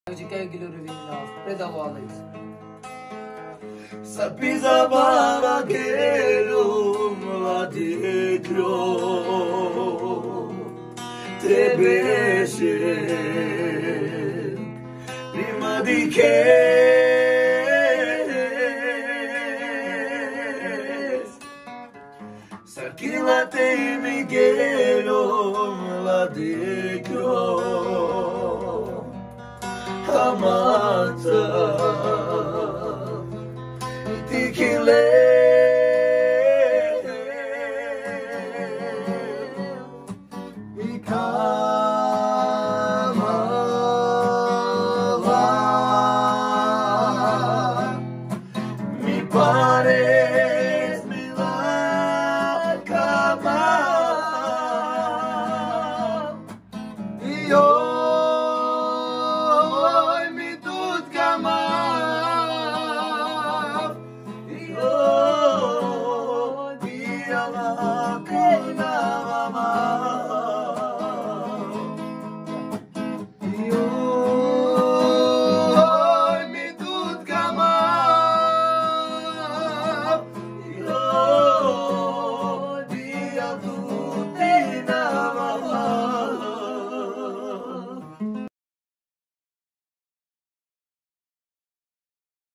Чекаю Гилюровина, предавалась. Sapizabala gelum ladigro Trebeshe Prima di che Sarkilate Miguelum ladigro Amata Tikile Ikamala Mi pares mi la cama Io mi tut cama Oh, be alive.